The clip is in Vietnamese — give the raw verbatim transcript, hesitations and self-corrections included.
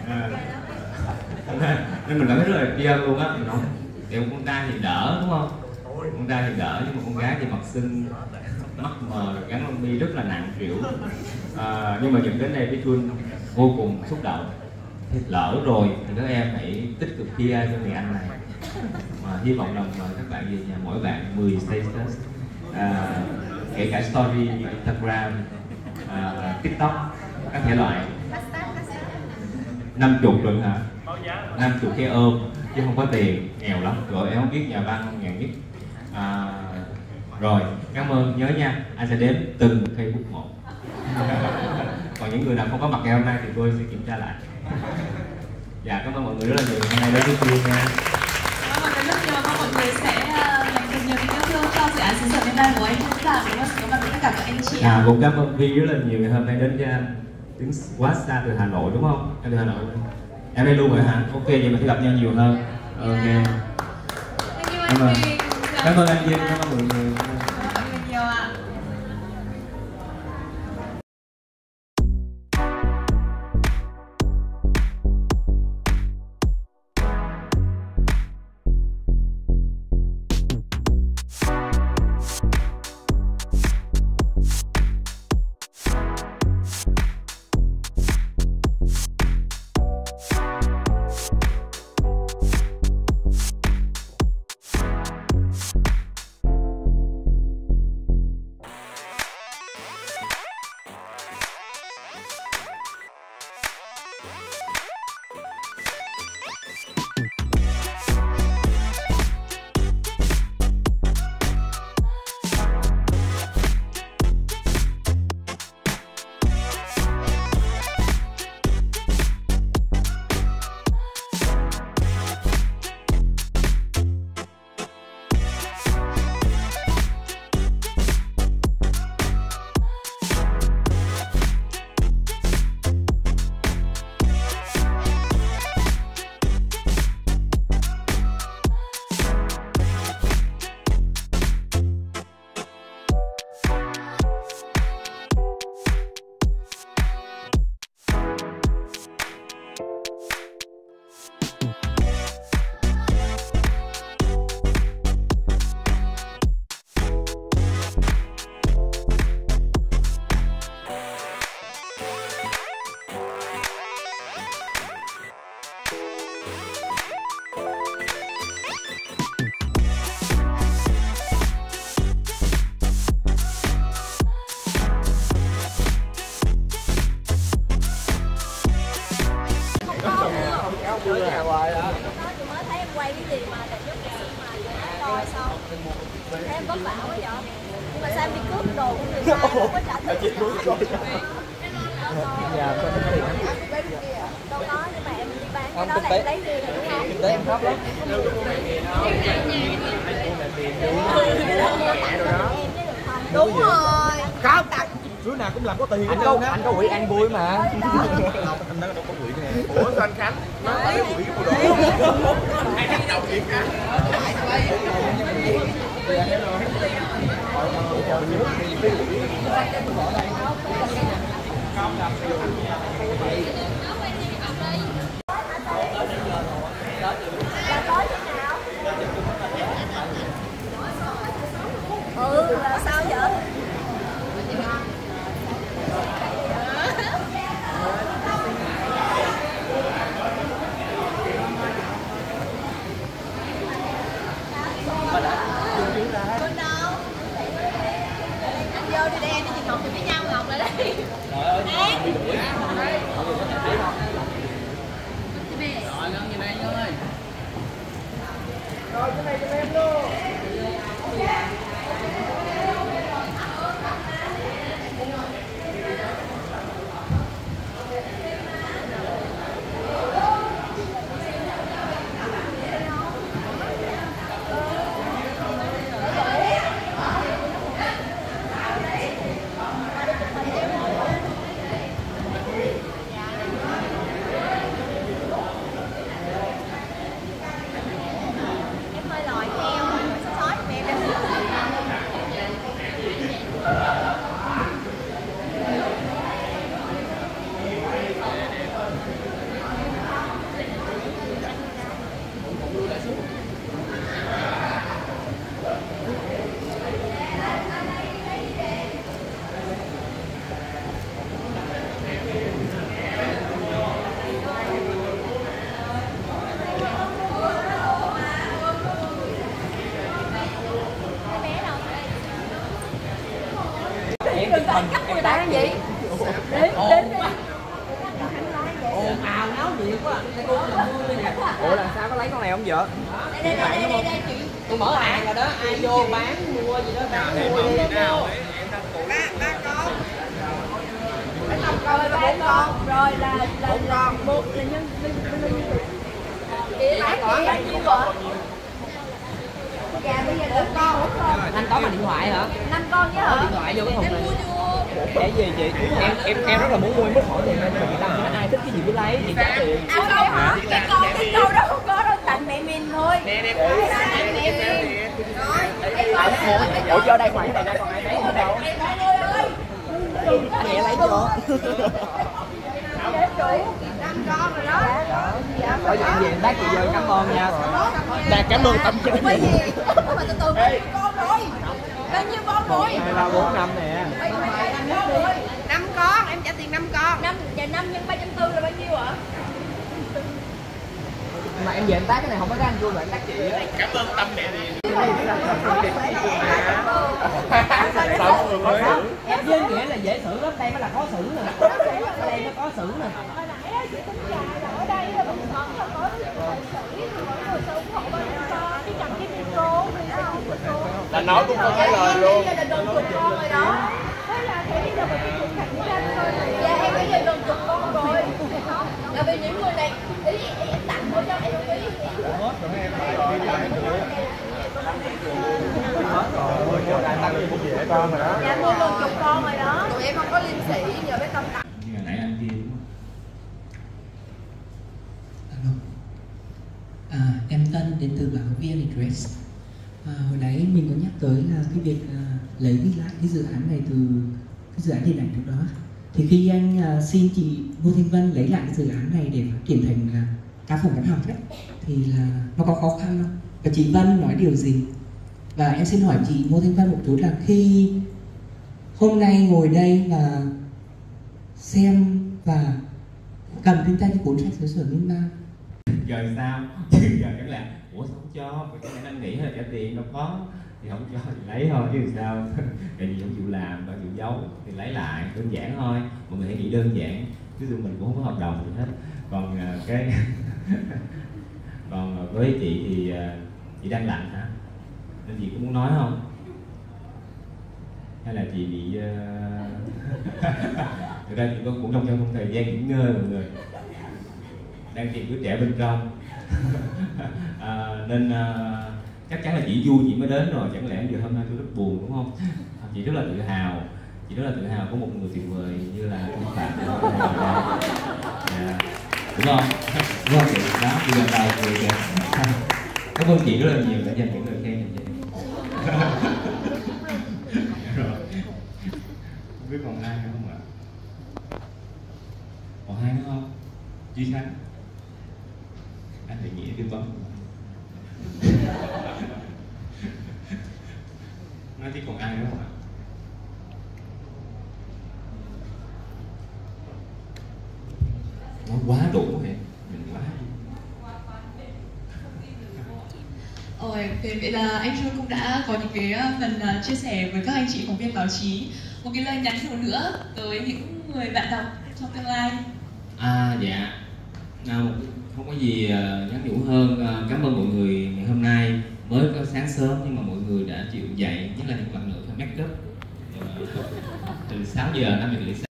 à, nên mình cảm thấy rất là tri ân luôn á. Mình nói kiểu con trai thì đỡ đúng không, con trai thì đỡ nhưng mà con gái thì mặt xinh mắt mờ gắn lông mi rất là nặng trĩu. À, nhưng mà những đến đây với Chuân vô cùng xúc động. Thì lỡ rồi thì các em hãy tích cực chia cho người anh này, mà hy vọng rằng mời các bạn về nhà mỗi bạn mười status, à, kể cả story Instagram, à, TikTok các thể loại. Năm chục rồi hả? Năm chục cái ôm chứ không có tiền, nghèo lắm rồi em không biết nhà văn ngàn nhất. À, rồi cảm ơn, nhớ nha, anh sẽ đếm từng Facebook một. Còn những người nào không có mặt ngày hôm nay thì tôi sẽ kiểm tra lại. Dạ cảm ơn mọi người rất là nhiều, hôm nay đến với Chuông nha. Cảm ơn rất nhiều, mong mọi người sẽ dành thật nhiều tình yêu thương cho dự án xứ sở đêm nay của anh cũng là để có mặt với tất cả các anh chị. À, cũng cảm ơn Vi rất là nhiều ngày hôm nay đến cho anh. Đứng quá xa từ Hà Nội đúng không? Em từ Hà Nội. Em đây luôn rồi hả? Ok, vậy mình sẽ gặp nhau nhiều hơn. Ok. Cảm ơn. Cảm ơn anh Vinh, cảm ơn mọi người. Cảm ơn nhiều ạ. Em có bảo quá vậy? Nhưng mà sao em đi cướp đồ của người ta không có trả tiền? Dạ, có tính tiền. Đâu có, nhưng mà em đi bán cái đó là em lấy riêng rồi đúng không? Kinh tế em thấp lắm. Đúng rồi. Không, đứa nào cũng làm có tiền. Anh có anh có quỹ ăn vui mà. Anh đó đâu có quỹ nè. Ủa sao anh Khánh? Nó có cái quỹ của đồ. Ai đánh đầu chuyện hả? Ừ, là sao vậy? Vô đi đây, đi chị Ngọc thì với nhau, Ngọc lại đây. Trời ơi, bị đuổi. vô đây cái gì? Đến đến đi. Ồn ào náo nhiệt quá. Ủa làm sao có lấy con này không vợ? Đây đây đây đây đây chị. Tôi mở hàng rồi đó, ai vô bán mua gì đó bán mua đi. Ba ba con. Năm con là bốn con, rồi là là là một là nhân linh linh. Chị bán chị bán nhiêu vợ? Dạ bây giờ được con đúng không? Anh có mà điện thoại hả? Năm con chứ hả? Điện thoại vô cái thùng này. Em mua chưa? Để gì chị? Em em em rất là muốn mua, em muốn hỏi tiền anh người ta ai thích cái gì cứ lấy, chị trả tiền. À không hả? Cái con cái câu đó không có đâu, tặng mẹ mình thôi. Nè nè, Tặng mẹ mình. Rồi, em coi nữa. Ủa cho đây ngoài này ra còn ai lấy nữa đâu? Em ơi. Anh Nghĩa lấy chưa? Để chủ năm con rồi đó. Có chuyện gì bác chị vô cảm ơn nha. Dạ cảm ơn tâm trí. Cái gì? Mà từ từ bao nhiêu con rồi? Bao nhiêu con rồi? Hai ba bốn năm nè. Năm con, em trả tiền năm con. Năm và năm nhân ba trăm tư là bao nhiêu ạ? Mà em về em tác cái này không có cái anh vui mà em tác chị. Cảm ơn Tâm nè. Sao người mới xử? Em với Nghĩa là dễ xử lắm, đây mới là khó xử nè. Đây nó có xử nè. Hồi nãy á, chị tính dài là ở đây là mình vẫn là có xử lý rồi sự ủng hộ bao nhiêu con, cái cầm cái micro thì sao không micro. Là nói cũng không phải lời luôn. Bây giờ là gần chục con rồi đó. Thế là thế bây giờ mình phải chụp thành ra thôi. Dạ em bây giờ gần chục con rồi. Là vì những người này ý em tặng thôi cho em không ý. Hết rồi em phải đi lại nữa. Hết rồi, cho đại tăng cũng dễ con rồi đó. Dạ tôi gần chục con rồi đó. Tụi em không có liêm sĩ nhờ bé Tâm tặng. Như hồi nãy anh kia đúng không? Alo. À, em Tân đến từ báo vê en Express. À, hồi nãy mình có nhắc tới là cái việc à, lấy ghi lại cái dự án này từ cái dự án điện ảnh trước đó. Thì khi anh à, xin chị Ngô Thanh Vân lấy lại cái dự án này để phát triển thành à, tác phẩm văn học ấy, thì là nó có khó khăn không? Và chị Vân nói điều gì? Và em xin hỏi chị Ngô Thanh Vân một chút là khi hôm nay ngồi đây và xem và cầm trên tay cái cuốn sách Xứ Sở Miên Man, Giờ sao? Chứ giờ chắc là ủa sao không cho? Cái này anh nghĩ là trả tiền đâu có, thì không cho thì lấy thôi chứ sao? Tại vì không chịu làm và chịu giấu thì lấy lại, đơn giản thôi. Mọi người hãy nghĩ đơn giản, chứ tụi mình cũng không có hợp đồng gì hết. Còn uh, cái còn uh, với chị thì uh, chị đang lạnh hả? Nên chị cũng muốn nói không? Hay là chị bị uh... thực ra chị cũng trong trong thời gian nghỉ ngơi mọi người, đang tìm đứa trẻ bên trong. À, nên à, chắc chắn là chị vui chị mới đến rồi, chẳng lẽ giờ hôm nay tôi rất buồn đúng không? Chị rất là tự hào, chị rất là tự hào có một người tuyệt vời như là Phương Phạm. Yeah. Đúng không? Đúng không chị? Đó, chị lần đầu cười kìa. Cảm ơn chị rất là nhiều đã dành những lời khen như vậy. Rồi, không biết còn ai nữa không ạ? Còn hai nữa không? Duy Khánh, anh lại nghĩ tư vấn. Nói chứ còn ai nữa không ạ? Nó quá đủ vậy, mình quá. Ôi, thế vậy là anh Trương cũng đã có những cái phần uh, chia sẻ với các anh chị phóng viên báo chí. Một cái lời nhắn nhủ nữa tới những người bạn đọc trong tương lai. À dạ, nào, không có gì uh, nhắn nhủ hơn. Uh, cảm ơn mọi người ngày hôm nay mới có sáng sớm nhưng mà mọi người đã chịu dậy, nhất là những bạn nữ phải make up uh, từ sáu giờ năm giờ rưỡi.